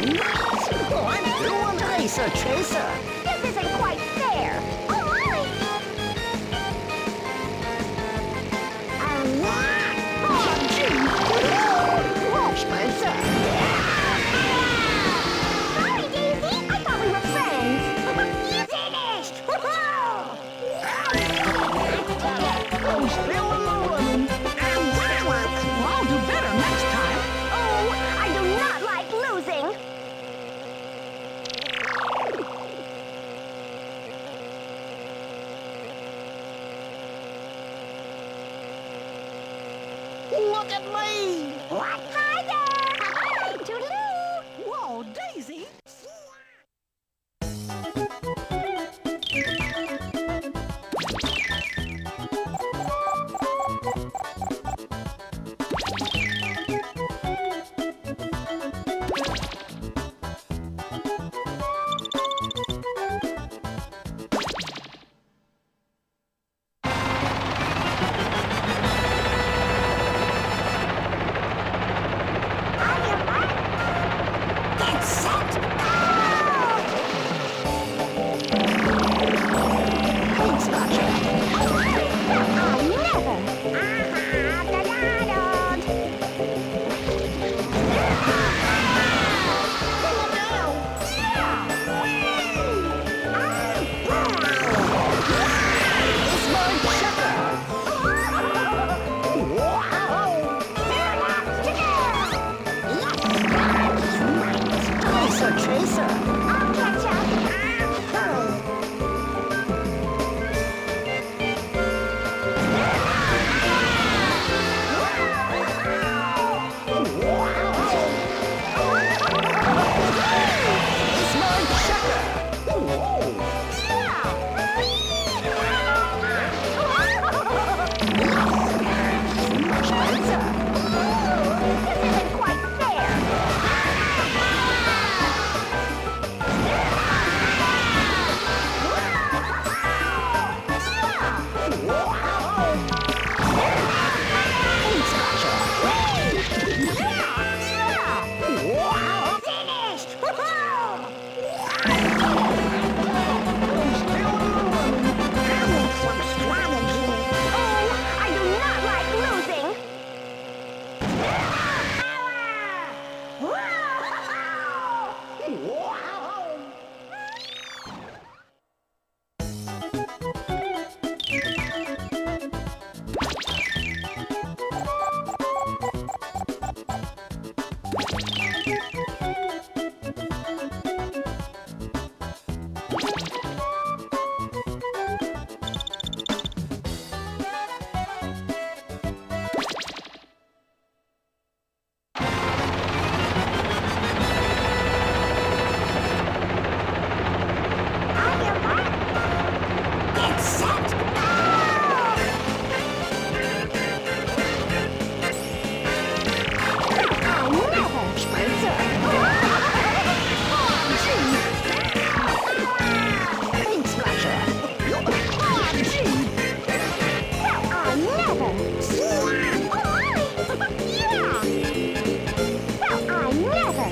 Oh, I'm doing Racer Chaser. This isn't quite fair. Oh, my! Oh, gee. Whoa, Spencer. Sorry, Daisy. I thought we were friends. Finished! Oh, still in the running. And that one. Well, I'll do better next time. Oh, I do not like losing. Look at me. What? Hi there! Hi, toodaloo! Whoa, Daisy. Get set! Paint Scotcher. I'll never! Da-da-da-da. Look out. It's my checker. Wow. Racer Chaser. I'll catch up. It's my checker. Whoa. Spencer. This isn't quite fair. Paint Scotcher. Wow. Finished! Still in the running. I need some strategy. Oh, I do not like losing. Wow. Get set! I'll never! Spencer. Paint Splasher. I'll never! I'll never!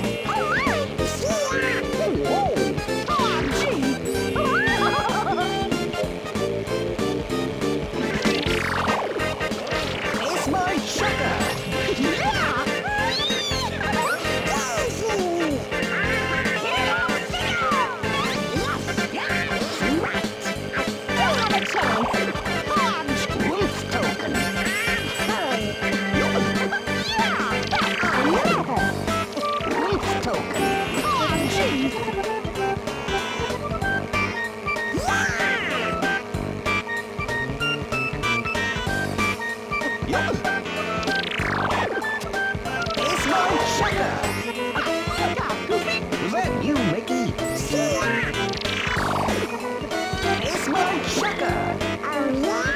It's my checker. Wolf token. Wolf token. It's my checker. Was that you, Mickey? It's my checker.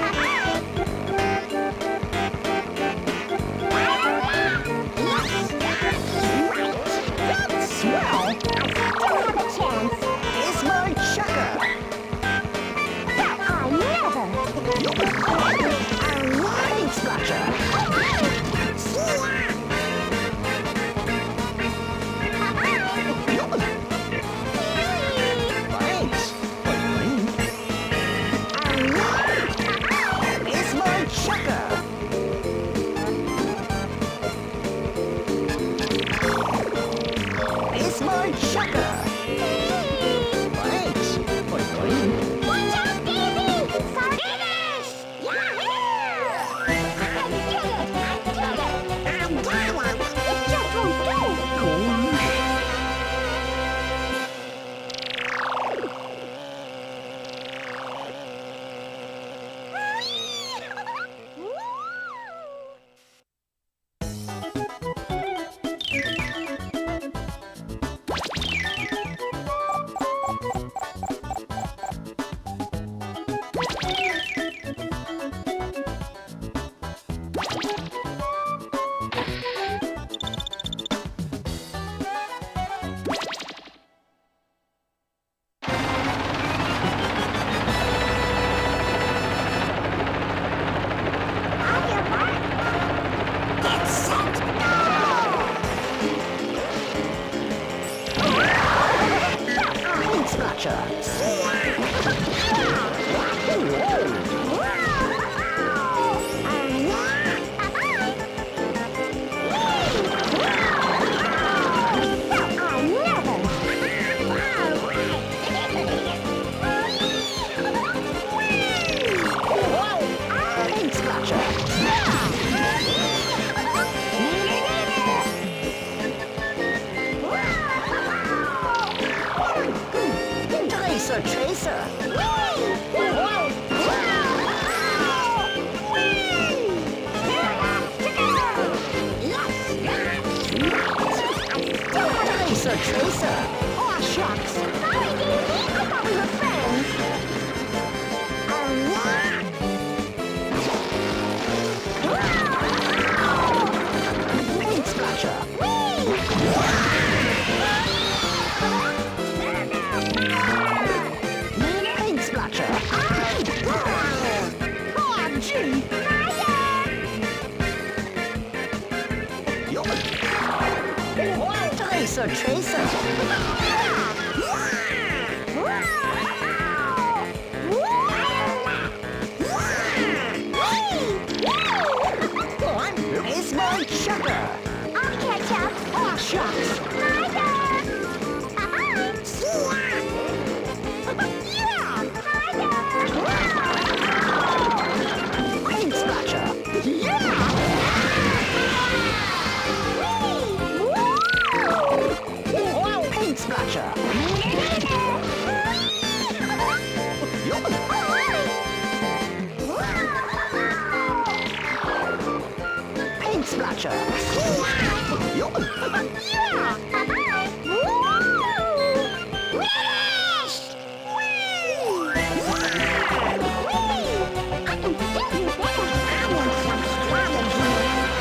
That's swell. It's my checker. Paint Splasher. It's my checker. Thanks for the green. Watch out, Daisy! Sorry. Finish! Yahoo! I did it! I'm down. It just won't do. Cool.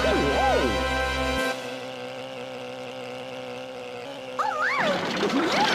Yeah!